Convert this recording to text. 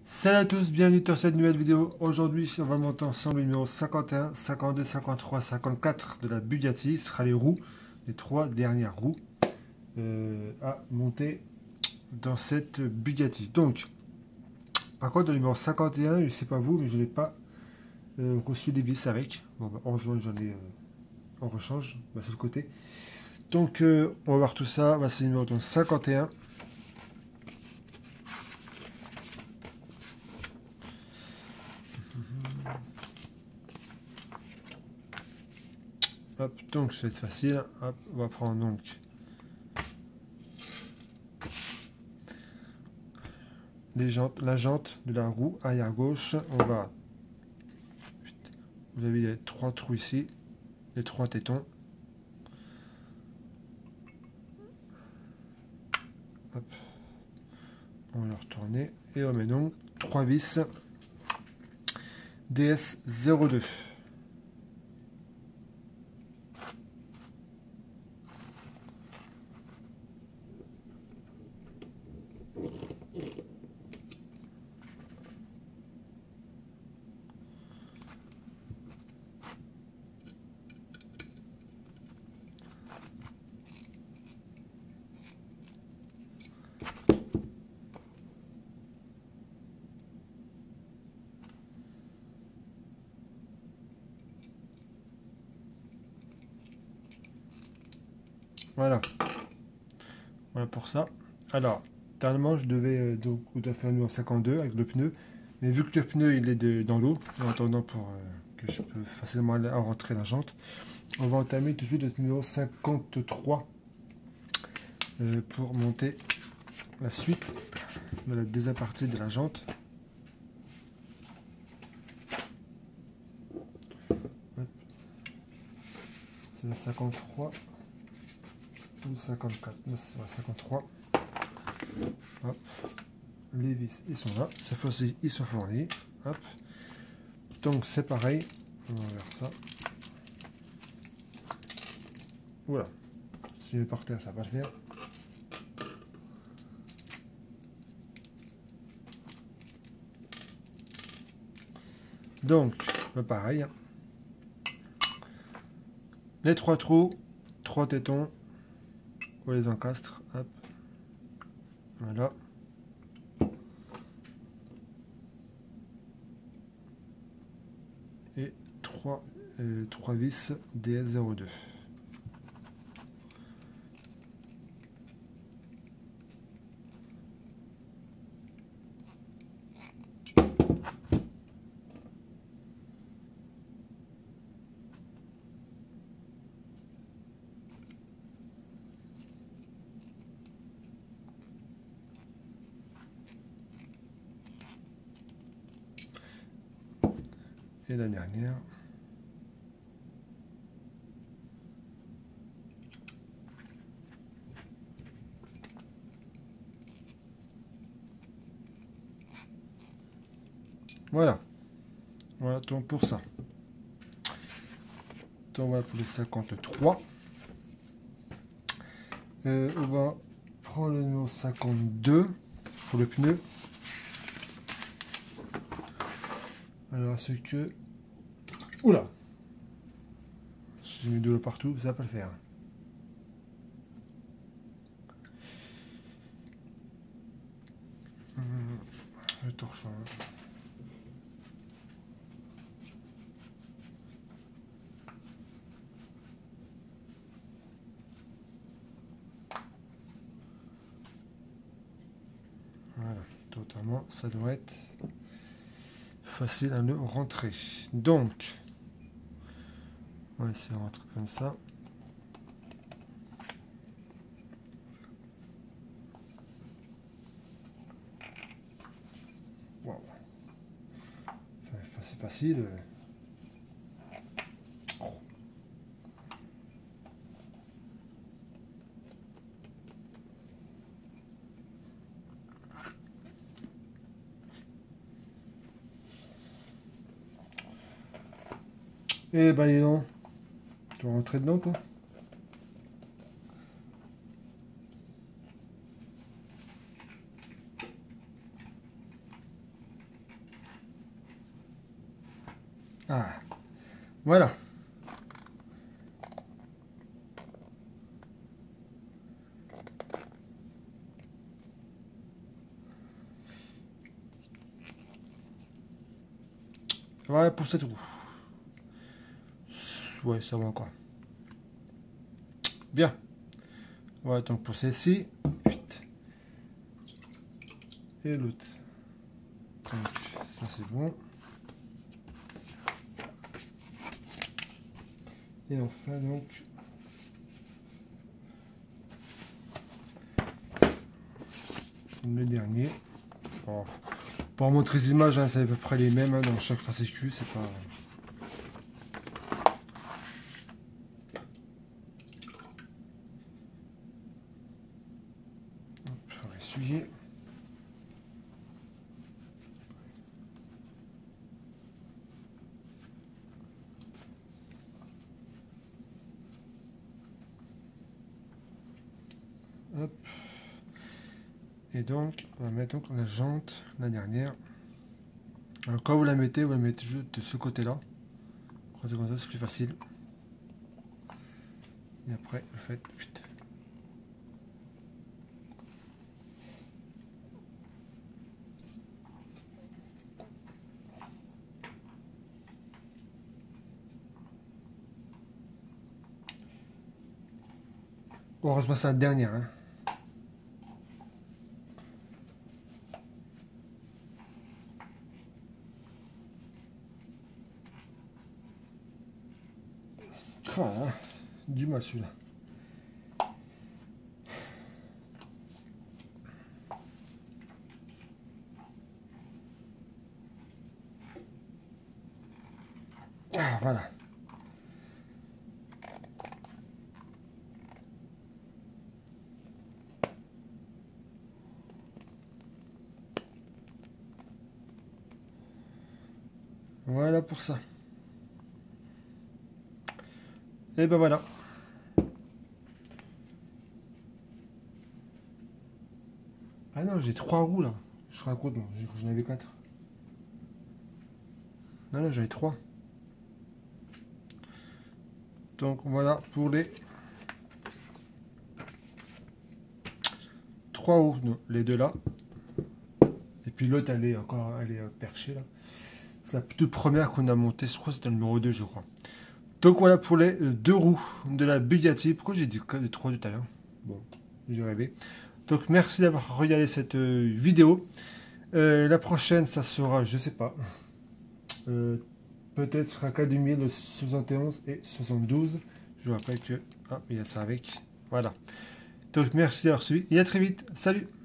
Salut à tous, bienvenue dans cette nouvelle vidéo. Aujourd'hui, on va monter ensemble le numéro 51, 52, 53, 54 de la Bugatti. Ce sera les roues, les trois dernières roues à monter dans cette Bugatti. Donc, par contre, le numéro 51, je ne sais pas vous, mais je n'ai pas reçu des vis avec. Bon, bah, heureusement, j'en ai en rechange, bah, sur le côté. Donc, on va voir tout ça. Bah, c'est le numéro donc, 51. Hop, donc ça va être facile. Hop, on va prendre donc les jantes, la jante de la roue arrière gauche. On va, vous avez les trois trous ici, les trois tétons. Hop, on va le retourner et on met donc trois vis DS02. Voilà. Voilà pour ça. Alors, normalement, je devais donc faire un numéro 52 avec le pneu. Mais vu que le pneu il est dans l'eau, en attendant pour que je peux facilement aller rentrer la jante, on va entamer tout de suite le numéro 53 pour monter la suite de la deuxième partie de la jante. C'est le 53 ou le 54. Non, c'est le 53. Hop. Les vis, ils sont là. Cette fois-ci, ils sont fournis. Hop. Donc, c'est pareil. On va faire ça. Voilà. Si je vais par terre, ça va pas le faire. Donc, pareil. Les trois trous, trois tétons. On les encastre. Hop. Voilà. Et trois vis DS02. Et la dernière. Voilà. Voilà donc pour ça. Donc voilà pour les 53. On va prendre le numéro 52 pour le pneu. Alors c'est que... Oula! J'ai mis de l'eau partout, ça va pas le faire. Le torchon. Voilà, totalement, ça doit être facile à le rentrer. Donc, on va essayer de rentrer comme ça. Wow. Enfin, c'est facile. Oh. Eh ben, dis donc. Tu vas rentrer dedans, toi? Ah, voilà. Voilà pour cette roue. Ouais, ça va encore. Bien. Voilà donc pour celle-ci. Et l'autre. Donc ça c'est bon. Et enfin donc le dernier. Oh, pour montrer les images, hein, c'est à peu près les mêmes hein, dans chaque fascicule, c'est pas. Hop, on va essuyer. Hop. Et donc, on va mettre donc la jante, la dernière. Alors quand vous la mettez juste de ce côté-là. Croisez comme ça, c'est plus facile. Et après, vous faites. Heureusement, c'est la dernière. Hein. Ah, du mal celui-là. Ah, voilà. Voilà pour ça. Et ben voilà. Ah non, j'ai 3 roues là. Je raconte, non, j'en avais 4. Non, là, j'avais 3. Donc voilà pour les 3 roues, les deux là. Et puis l'autre, elle est encore perchée là. C'est la toute première qu'on a montée, je crois que c'était le numéro 2, je crois. Donc voilà pour les 2 roues de la Bugatti. Pourquoi j'ai dit que les 3 tout à l'heure? Bon, j'ai rêvé. Donc merci d'avoir regardé cette vidéo. La prochaine, ça sera, je sais pas. Peut-être sera 4000, le 71 et 72. Je vous rappelle que... Ah, il y a ça avec. Voilà. Donc merci d'avoir suivi et à très vite. Salut!